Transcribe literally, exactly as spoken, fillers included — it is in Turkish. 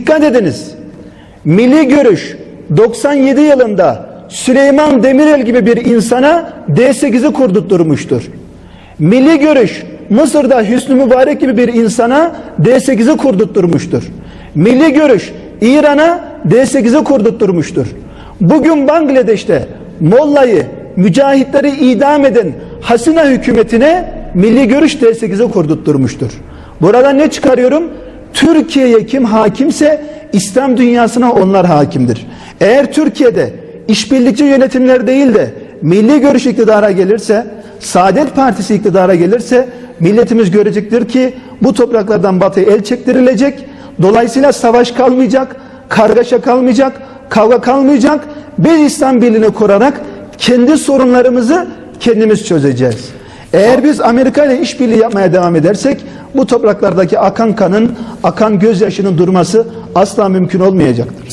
Dikkat ediniz. Milli Görüş doksan yedi yılında Süleyman Demirel gibi bir insana D sekizi kurdurtmuştur. Milli Görüş Mısır'da Hüsnü Mübarek gibi bir insana D sekizi kurdurtmuştur. Milli Görüş İran'a D sekizi kurdurtmuştur. Bugün Bangladeş'te Molla'yı, mücahitleri idam eden Hasina hükümetine Milli Görüş D sekizi kurdurtmuştur. Burada ne çıkarıyorum? Türkiye'ye kim hakimse İslam dünyasına onlar hakimdir. Eğer Türkiye'de işbirlikçi yönetimler değil de Milli Görüş iktidara gelirse, Saadet Partisi iktidara gelirse milletimiz görecektir ki bu topraklardan batıya el çektirilecek. Dolayısıyla savaş kalmayacak, kargaşa kalmayacak, kavga kalmayacak. Biz İslam birliğini kurarak kendi sorunlarımızı kendimiz çözeceğiz. Eğer biz Amerika ile işbirliği yapmaya devam edersek bu topraklardaki akan kanın, akan gözyaşının durması asla mümkün olmayacaktır.